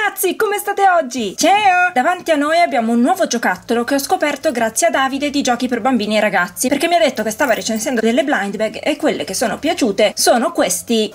ragazzi, come state oggi? Ciao! Davanti a noi abbiamo un nuovo giocattolo che ho scoperto grazie a Davide di Giochi per Bambini e Ragazzi, perché mi ha detto che stava recensendo delle blind bag e quelle che sono piaciute sono questi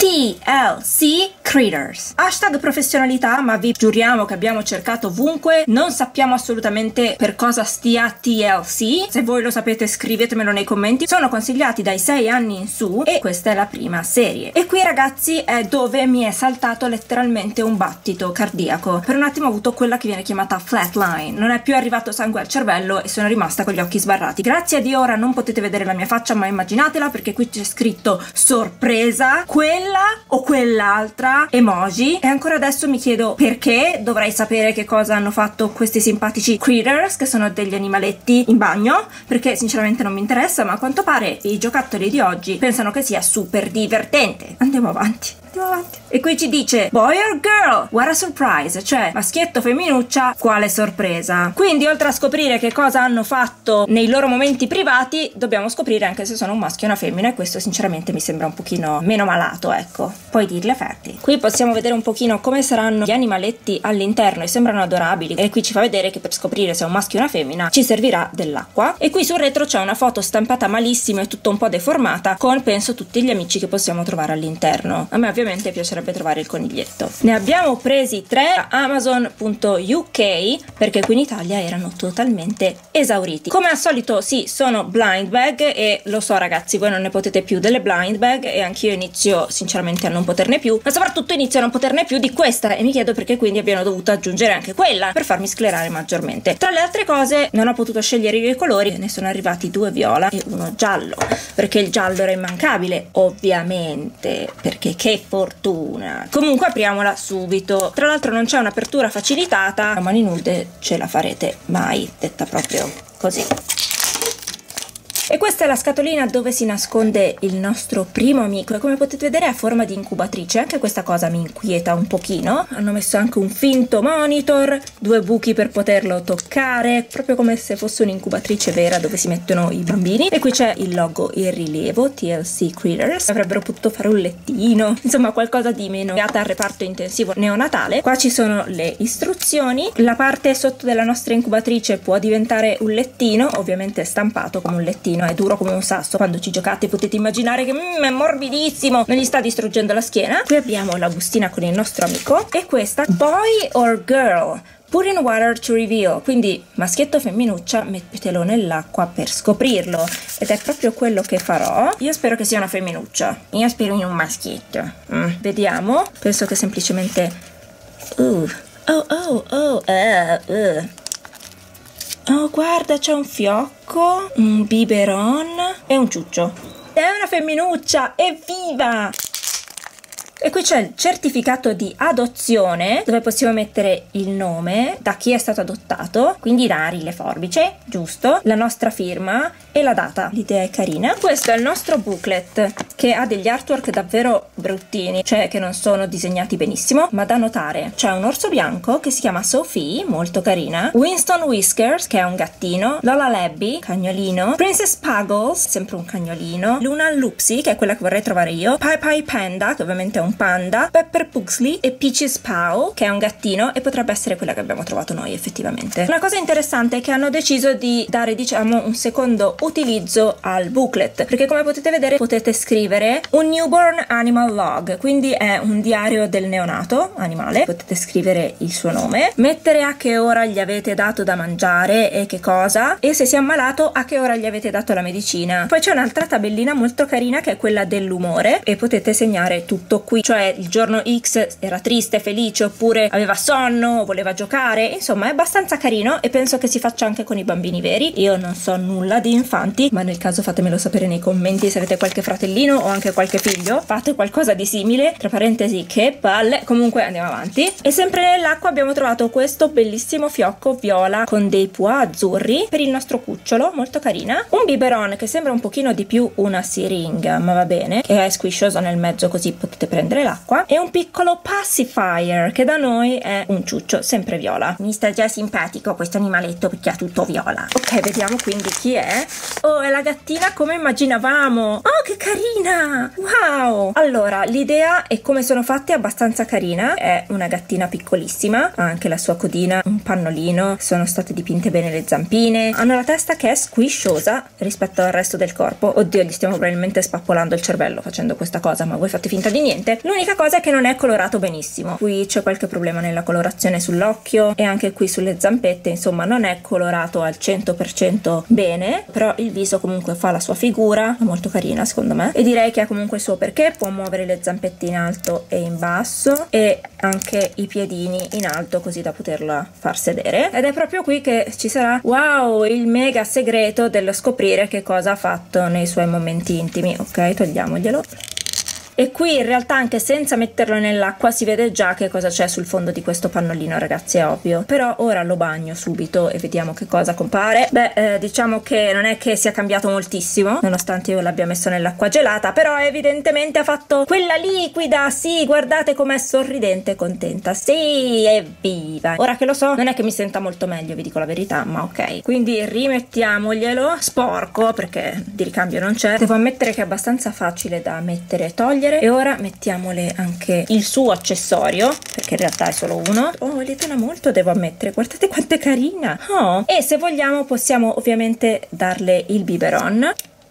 TLC Critters. Hashtag professionalità, ma vi giuriamo che abbiamo cercato ovunque, non sappiamo assolutamente per cosa stia TLC. Se voi lo sapete scrivetemelo nei commenti. Sono consigliati dai 6 anni in su e questa è la prima serie. E qui ragazzi è dove mi è saltato letteralmente un battito cardiaco. Per un attimo ho avuto quella che viene chiamata flatline, non è più arrivato sangue al cervello e sono rimasta con gli occhi sbarrati. Grazie a Dio ora non potete vedere la mia faccia, ma immaginatela, perché qui c'è scritto sorpresa, quella o quell'altra emoji, e ancora adesso mi chiedo perché. Dovrei sapere che cosa hanno fatto questi simpatici critters, che sono degli animaletti in bagno, perché sinceramente non mi interessa, ma a quanto pare i giocattoli di oggi pensano che sia super divertente. Andiamo avanti. E qui ci dice boy or girl, what a surprise, cioè maschietto, femminuccia, quale sorpresa. Quindi oltre a scoprire che cosa hanno fatto nei loro momenti privati, dobbiamo scoprire anche se sono un maschio e una femmina, e questo sinceramente mi sembra un pochino meno malato, ecco. Puoi dirle fatti. Qui possiamo vedere un pochino come saranno gli animaletti all'interno e sembrano adorabili, e qui ci fa vedere che per scoprire se è un maschio o una femmina ci servirà dell'acqua. E qui sul retro c'è una foto stampata malissimo e tutto un po' deformata con penso tutti gli amici che possiamo trovare all'interno. A me ovviamente piacerebbe trovare il coniglietto. Ne abbiamo presi 3 a Amazon.uk perché qui in Italia erano totalmente esauriti. Come al solito sì, sono blind bag e lo so ragazzi, voi non ne potete più delle blind bag e anch'io inizio sinceramente a non poterne più, ma soprattutto inizio a non poterne più di questa, e mi chiedo perché quindi abbiano dovuto aggiungere anche quella per farmi sclerare maggiormente. Tra le altre cose non ho potuto scegliere i colori, ne sono arrivati 2 viola e 1 giallo, perché il giallo era immancabile ovviamente, perché che fortuna. Comunque apriamola subito. Tra l'altro non c'è un'apertura facilitata, a mani nude ce la farete mai, detta proprio così. E questa è la scatolina dove si nasconde il nostro primo amico, e come potete vedere è a forma di incubatrice. Anche questa cosa mi inquieta un pochino. Hanno messo anche un finto monitor, 2 buchi per poterlo toccare, proprio come se fosse un'incubatrice vera dove si mettono i bambini. E qui c'è il logo in rilievo, TLC Critters. Avrebbero potuto fare un lettino, insomma qualcosa di meno legata al reparto intensivo neonatale. Qua ci sono le istruzioni. La parte sotto della nostra incubatrice può diventare un lettino, ovviamente stampato come un lettino, è duro come un sasso. Quando ci giocate potete immaginare che è morbidissimo, non gli sta distruggendo la schiena. Qui abbiamo la bustina con il nostro amico, e questa boy or girl, put in water to reveal, quindi maschietto o femminuccia, mettetelo nell'acqua per scoprirlo, ed è proprio quello che farò. Io spero che sia una femminuccia, io spero in un maschietto. Vediamo, penso che semplicemente oh guarda, c'è un fiocco, un biberon e un ciuccio. È una femminuccia, evviva! E qui c'è il certificato di adozione, dove possiamo mettere il nome, da chi è stato adottato, quindi Dari, le forbice, giusto, la nostra firma e la data. L'idea è carina. Questo è il nostro booklet, che ha degli artwork davvero bruttini, cioè che non sono disegnati benissimo, ma da notare. C'è un orso bianco che si chiama Sophie, molto carina, Winston Whiskers, che è un gattino, Lola Labby, cagnolino, Princess Puggles, sempre un cagnolino, Luna Lupsi, che è quella che vorrei trovare io, Pai Pai Panda, che ovviamente è un panda, Pepper Pugsley e Peaches Pau, che è un gattino, e potrebbe essere quella che abbiamo trovato noi effettivamente. Una cosa interessante è che hanno deciso di dare, diciamo, un secondo utilizzo al booklet, perché come potete vedere potete scrivere un newborn animal log, quindi è un diario del neonato animale. Potete scrivere il suo nome, mettere a che ora gli avete dato da mangiare e che cosa, e se si è ammalato a che ora gli avete dato la medicina. Poi c'è un'altra tabellina molto carina che è quella dell'umore, e potete segnare tutto qui, cioè il giorno X era triste, felice, oppure aveva sonno, voleva giocare. Insomma è abbastanza carino, e penso che si faccia anche con i bambini veri. Io non so nulla di infanti, ma nel caso fatemelo sapere nei commenti se avete qualche fratellino o anche qualche figlio, fate qualcosa di simile. Tra parentesi, che palle. Comunque andiamo avanti. E sempre nell'acqua abbiamo trovato questo bellissimo fiocco viola con dei pois azzurri per il nostro cucciolo, molto carina. Un biberon che sembra un pochino di più una siringa, ma va bene, che è squiscioso nel mezzo, così potete prendere prendere l'acqua, e un piccolo pacifier che da noi è un ciuccio sempre viola. Mi sta già simpatico questo animaletto perché ha tutto viola. Ok, vediamo quindi chi è. Oh, è la gattina come immaginavamo. Oh, che carina, wow. Allora, l'idea e come sono fatte è abbastanza carina. È una gattina piccolissima, ha anche la sua codina, un pannolino, sono state dipinte bene le zampine, hanno la testa che è squisciosa rispetto al resto del corpo. Oddio, gli stiamo probabilmente spappolando il cervello facendo questa cosa, ma voi fate finta di niente. L'unica cosa è che non è colorato benissimo. Qui c'è qualche problema nella colorazione sull'occhio e anche qui sulle zampette, insomma non è colorato al 100% bene, però il viso comunque fa la sua figura, è molto carina secondo me, e direi che ha comunque il suo perché. Può muovere le zampette in alto e in basso e anche i piedini in alto così da poterla far sedere, ed è proprio qui che ci sarà, wow, il mega segreto dello scoprire che cosa ha fatto nei suoi momenti intimi. Ok, togliamoglielo. E qui in realtà anche senza metterlo nell'acqua si vede già che cosa c'è sul fondo di questo pannolino, ragazzi, è ovvio. Però ora lo bagno subito e vediamo che cosa compare. Beh, diciamo che non è che sia cambiato moltissimo, nonostante io l'abbia messo nell'acqua gelata, però evidentemente ha fatto quella liquida. Sì, guardate com'è sorridente e contenta. Sì, evviva! Ora che lo so, non è che mi senta molto meglio, vi dico la verità, ma ok. Quindi rimettiamoglielo, sporco, perché di ricambio non c'è. Devo ammettere che è abbastanza facile da mettere e togliere. E ora mettiamole anche il suo accessorio, perché in realtà è solo uno. Oh, le dona molto, devo ammettere, guardate quanto è carina. Oh. E se vogliamo possiamo ovviamente darle il biberon.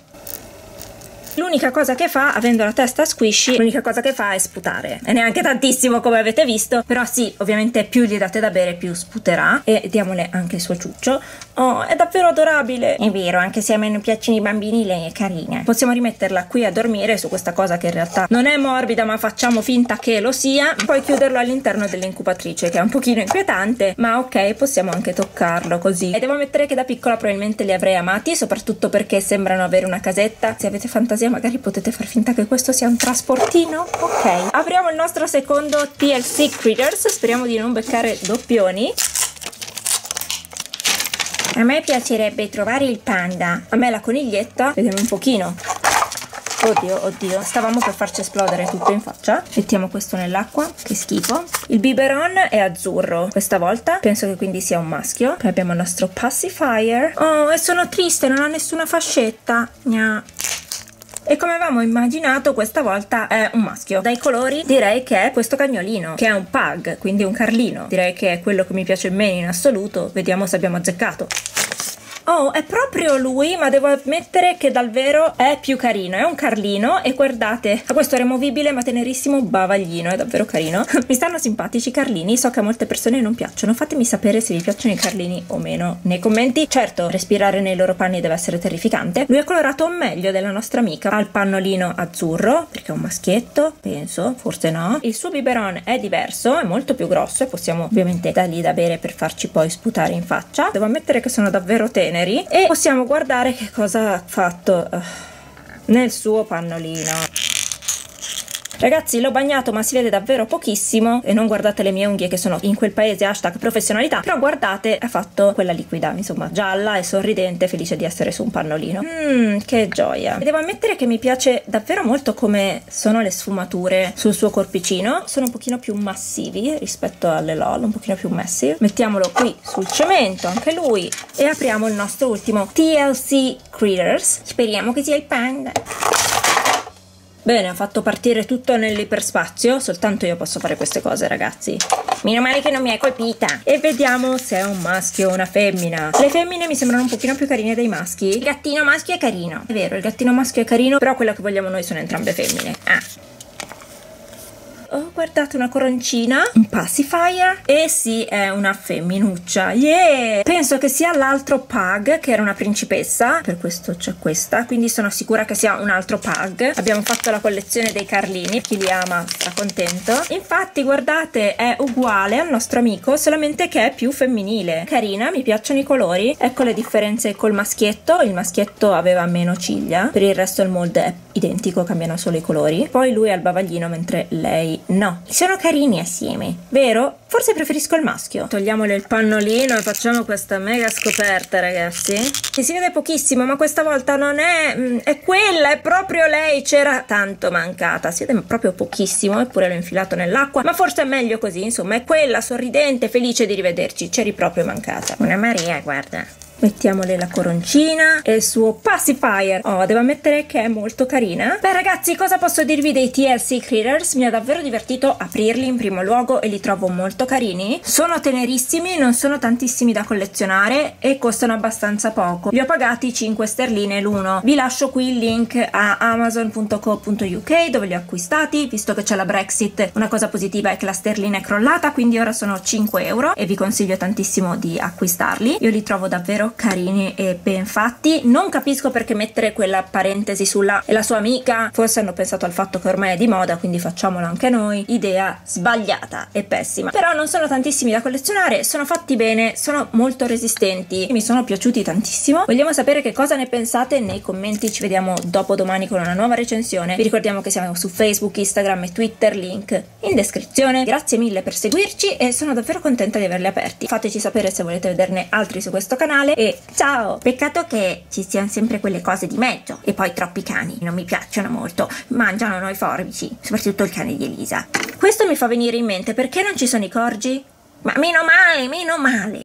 L'unica cosa che fa, avendo la testa squishy, l'unica cosa che fa è sputare, e neanche tantissimo come avete visto, però sì, ovviamente più gli date da bere più sputerà. E diamole anche il suo ciuccio. Oh, è davvero adorabile. È vero, anche se a me non piacciono i bambini, lei è carina. Possiamo rimetterla qui a dormire su questa cosa che in realtà non è morbida, ma facciamo finta che lo sia. Poi chiuderlo all'interno dell'incubatrice, che è un pochino inquietante, ma ok, possiamo anche toccarlo così. E devo ammettere che da piccola probabilmente li avrei amati, soprattutto perché sembrano avere una casetta. Se avete fantasia magari potete far finta che questo sia un trasportino. Ok, apriamo il nostro secondo TLC Critters, speriamo di non beccare doppioni. A me piacerebbe trovare il panda. A me la coniglietta, vediamo un pochino. Oddio, oddio, stavamo per farci esplodere tutto in faccia. Mettiamo questo nell'acqua, che schifo. Il biberon è azzurro questa volta, penso che quindi sia un maschio. Poi abbiamo il nostro pacifier. Oh, e sono triste, non ha nessuna fascetta. Gna. E come avevamo immaginato, questa volta è un maschio. Dai colori direi che è questo cagnolino, che è un pug, quindi un carlino. Direi che è quello che mi piace meno in assoluto. Vediamo se abbiamo azzeccato. Oh, è proprio lui, ma devo ammettere che dal vero è più carino. È un carlino e guardate, ha questo removibile ma tenerissimo bavaglino, è davvero carino. Mi stanno simpatici i carlini, so che a molte persone non piacciono. Fatemi sapere se vi piacciono i carlini o meno nei commenti. Certo, respirare nei loro panni deve essere terrificante. Lui è colorato meglio della nostra amica. Ha il pannolino azzurro, perché è un maschietto, penso, forse no. Il suo biberon è diverso, è molto più grosso e possiamo ovviamente dargli da bere per farci poi sputare in faccia. Devo ammettere che sono davvero teneri. E possiamo guardare che cosa ha fatto nel suo pannolino. Ragazzi, l'ho bagnato ma si vede davvero pochissimo, e non guardate le mie unghie che sono in quel paese #professionalità, però guardate, ha fatto quella liquida, insomma gialla e sorridente, felice di essere su un pannolino. Che gioia. E devo ammettere che mi piace davvero molto come sono le sfumature sul suo corpicino, sono un pochino più massivi rispetto alle LOL, un pochino più massive. Mettiamolo qui sul cemento anche lui e apriamo il nostro ultimo TLC Critters. Speriamo che sia il panda. Bene, ho fatto partire tutto nell'iperspazio, soltanto io posso fare queste cose, ragazzi. Meno male che non mi hai colpita. E vediamo se è un maschio o una femmina. Le femmine mi sembrano un pochino più carine dei maschi. Il gattino maschio è carino. È vero, il gattino maschio è carino, però quello che vogliamo noi sono entrambe femmine. Oh, guardate, una coroncina, un pacifier, e sì, è una femminuccia. Yeah! Penso che sia l'altro pug, che era una principessa, per questo c'è questa, quindi sono sicura che sia un altro pug. Abbiamo fatto la collezione dei carlini, chi li ama sta contento. Infatti, guardate, è uguale al nostro amico, solamente che è più femminile. Carina, mi piacciono i colori. Ecco le differenze col maschietto. Il maschietto aveva meno ciglia, per il resto il molde è identico, cambiano solo i colori. Poi lui ha il bavaglino mentre lei no. Sono carini assieme, vero? Forse preferisco il maschio. Togliamole il pannolino e facciamo questa mega scoperta, ragazzi. Si vede pochissimo, ma questa volta non è quella, è proprio lei. C'era tanto mancata, si vede proprio pochissimo, eppure l'ho infilato nell'acqua, ma forse è meglio così. Insomma, è quella sorridente, felice di rivederci. C'eri proprio mancata. Una Maria, guarda. Mettiamole la coroncina e il suo pacifier. Oh, devo ammettere che è molto carina. Beh, ragazzi, cosa posso dirvi dei TLC Critters? Mi ha davvero divertito aprirli in primo luogo e li trovo molto carini. Sono tenerissimi, non sono tantissimi da collezionare e costano abbastanza poco. Li ho pagati 5 sterline l'uno. Vi lascio qui il link a amazon.co.uk dove li ho acquistati. Visto che c'è la Brexit, una cosa positiva è che la sterlina è crollata, quindi ora sono 5 euro e vi consiglio tantissimo di acquistarli. Io li trovo davvero carini e ben fatti. Non capisco perché mettere quella parentesi sulla e la sua amica. Forse hanno pensato al fatto che ormai è di moda, quindi facciamolo anche noi. Idea sbagliata e pessima. Però non sono tantissimi da collezionare, sono fatti bene, sono molto resistenti, mi sono piaciuti tantissimo. Vogliamo sapere che cosa ne pensate nei commenti. Ci vediamo dopo domani con una nuova recensione. Vi ricordiamo che siamo su Facebook, Instagram e Twitter, link in descrizione. Grazie mille per seguirci e sono davvero contenta di averli aperti. Fateci sapere se volete vederne altri su questo canale. E ciao! Peccato che ci siano sempre quelle cose di mezzo. E poi troppi cani, non mi piacciono molto. Mangiano noi forbici, soprattutto il cane di Elisa. Questo mi fa venire in mente, perché non ci sono i corgi? Ma meno male, meno male!